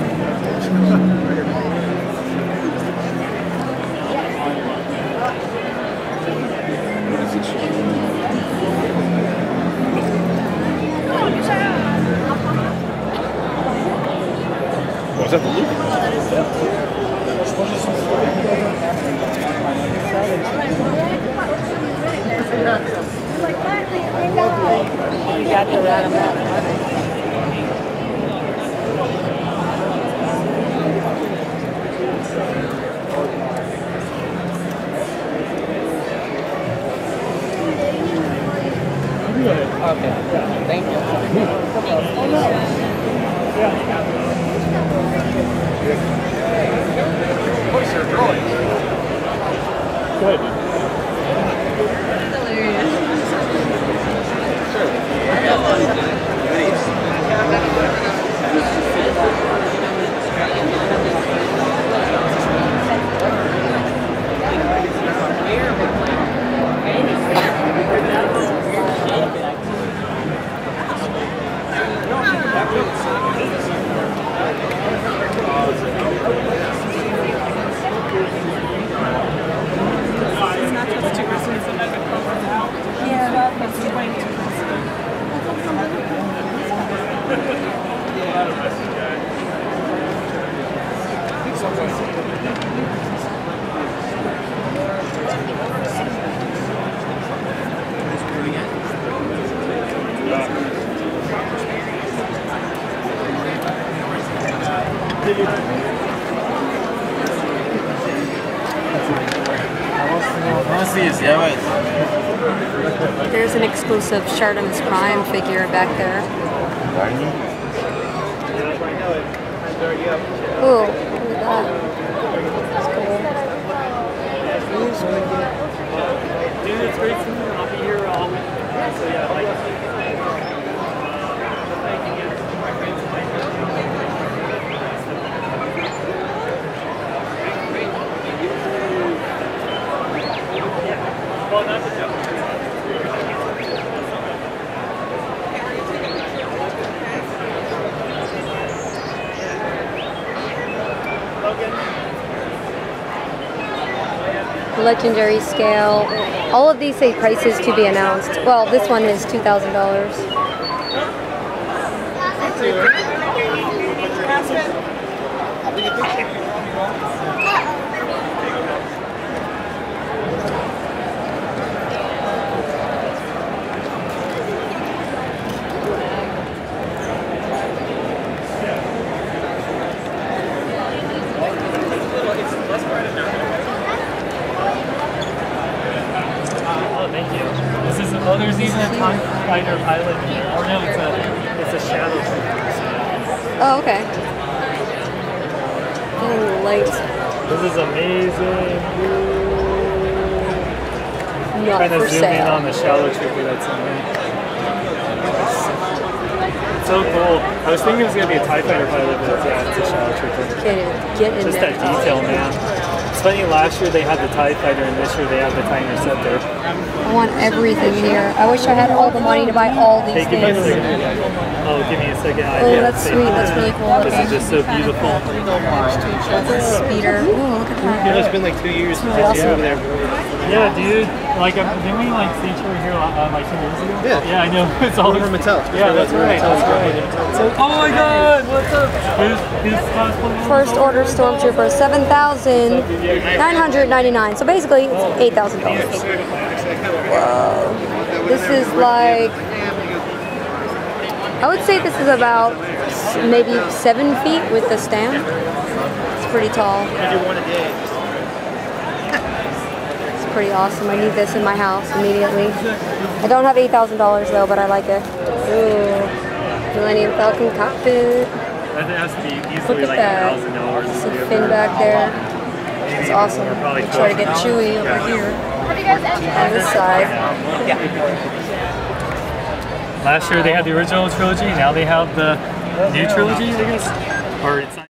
Was that the loop? You got the right amount. Okay. Thank you. What's your drawing? Good. There's an exclusive Shartimus Prime figure back there. Ooh, look at that. That's cool. Dude, it's great seeing you. I'll be here all week. So yeah, like. Well, not the joke. Legendary scale. All of these say prices to be announced. Well, this one is $2,000. Oh, there's even a TIE Fighter pilot in there. Or no, it's a shadow trooper. Oh, okay. Getting light. This is amazing. Not trying to for zoom sale. in on the shadow trooper that's in there. It's so cool. I was thinking it was going to be a TIE Fighter pilot, but yeah, it's a shadow trooper. Can't even get in Just there. that detail, man. It's funny, last year they had the TIE Fighter and this year they have the TIE Interceptor. I want everything here. I wish I had all the money to buy all these Hey, give me a things. second. Oh, give me a second. Oh, that's sweet. That's really cool. This is just so beautiful. That's a speeder. Ooh, look at that. It's been like 2 years since Really I've been awesome. over there. Yeah, dude. Like, didn't we like see over here like 2 years ago? Yeah. Yeah, I know. It's all Over Mattel. Yeah, that's right. That's right. So, oh my God! What's up? Who's First order Stormtrooper, $7,999. So basically, it's $8,000. Whoa. This is like, I would say this is about maybe 7 feet with the stand. It's pretty tall. It's pretty awesome. I need this in my house immediately. I don't have $8,000 though, but I like it. Ooh. Millennium Falcon cockpit. That has to be Look easily at like that. $1,000. There's a fin back there. It's awesome. Try to get Chewie over here. On this side. Last year they had the original trilogy, now they have the new trilogy, I guess. Or it's